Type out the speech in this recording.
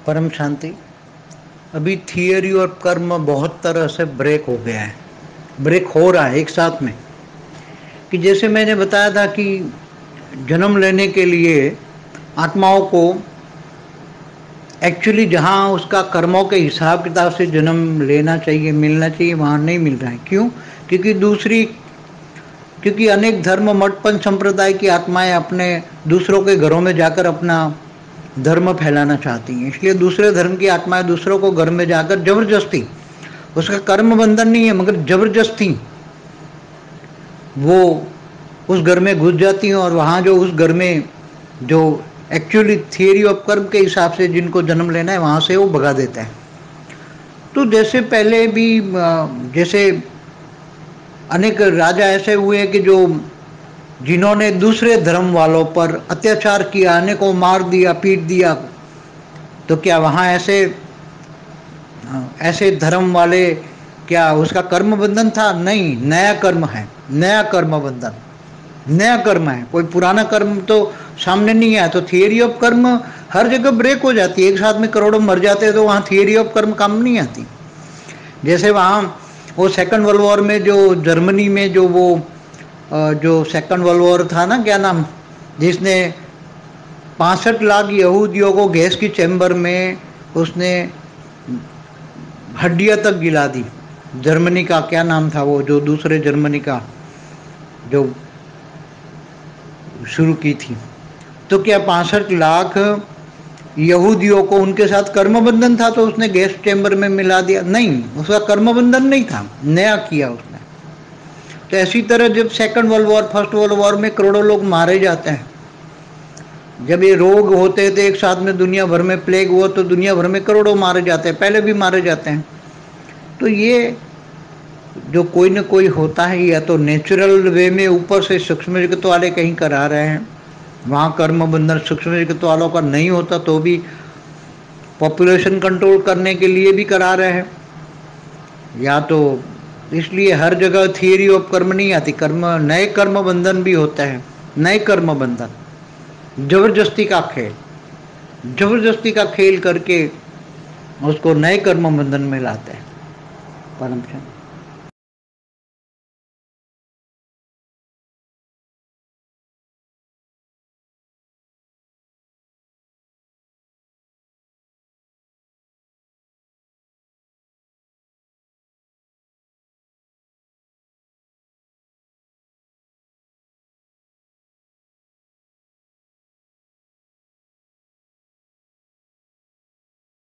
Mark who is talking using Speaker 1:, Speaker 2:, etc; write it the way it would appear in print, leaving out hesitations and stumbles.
Speaker 1: परम शांति। अभी थियरी और कर्म बहुत तरह से ब्रेक हो गया है, ब्रेक हो रहा है एक साथ में। कि जैसे मैंने बताया था कि जन्म लेने के लिए आत्माओं को एक्चुअली जहाँ उसका कर्मों के हिसाब किताब से जन्म लेना चाहिए, मिलना चाहिए, वहाँ नहीं मिल रहा है। क्यों? क्योंकि अनेक धर्म मठपंथ संप्रदाय की आत्माएं अपने दूसरों के घरों में जाकर अपना धर्म फैलाना चाहती हैं। इसलिए दूसरे धर्म की आत्माएं दूसरों को घर में जाकर जबरदस्ती, उसका कर्म बंधन नहीं है मगर जबरदस्ती वो उस घर में घुस जाती हैं और वहाँ जो उस घर में जो एक्चुअली थियरी ऑफ कर्म के हिसाब से जिनको जन्म लेना है वहाँ से वो भगा देता है। तो जैसे पहले भी जैसे अनेक राजा ऐसे हुए कि जो जिन्होंने दूसरे धर्म वालों पर अत्याचार किया, अनेकों मार दिया, पीट दिया, तो क्या वहाँ ऐसे धर्म वाले क्या उसका कर्म बंधन था? नहीं, नया कर्म है, नया कर्म बंधन, नया कर्म है। कोई पुराना कर्म तो सामने नहीं आया। तो थियरी ऑफ कर्म हर जगह ब्रेक हो जाती है। एक साथ में करोड़ों मर जाते हैं तो वहाँ थियरी ऑफ कर्म काम नहीं आती। जैसे वहाँ वो सेकंड वर्ल्ड वॉर में जो जर्मनी में जो सेकंड वर्ल्ड वॉर था ना, क्या नाम, जिसने 65 लाख यहूदियों को गैस की चैम्बर में उसने हड्डियां तक गिला दी। जर्मनी का क्या नाम था वो, जो दूसरे जर्मनी का जो शुरू की थी। तो क्या 65 लाख यहूदियों को उनके साथ कर्म बंधन था तो उसने गैस चैम्बर में मिला दिया? नहीं, उसका कर्म बंधन नहीं था, नया किया उसने। तो ऐसी तरह जब second world war, first world war में करोड़ों लोग मारे जाते हैं, जब ये रोग होते थे एक साथ में दुनिया भर में, प्लेग हुआ तो दुनिया भर में करोड़ों मारे जाते हैं, पहले भी मारे जाते हैं। तो ये जो कोई न कोई होता है, या तो नेचुरल वे में ऊपर से सूक्ष्म जगत वाले कहीं करा रहे हैं, वहाँ कर्म बंधन सूक्ष्म जगत वालों का नहीं होता तो भी पॉपुलेशन कंट्रोल करने के लिए भी करा रहे हैं, या तो इसलिए हर जगह थियरी ऑफ कर्म नहीं आती। कर्म, नए कर्म बंधन भी होता है, नए कर्म बंधन, जबरदस्ती का खेल, जबरदस्ती का खेल करके उसको नए कर्म बंधन में लाते हैं। परम शांति।